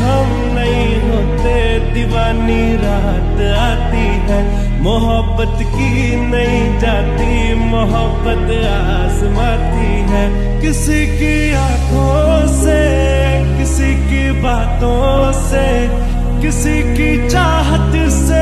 हम नहीं होते दीवानी रात आती है। मोहब्बत की नहीं जाती मोहब्बत आजमाती है। किसी की आंखों से किसी की बातों से किसी की चाह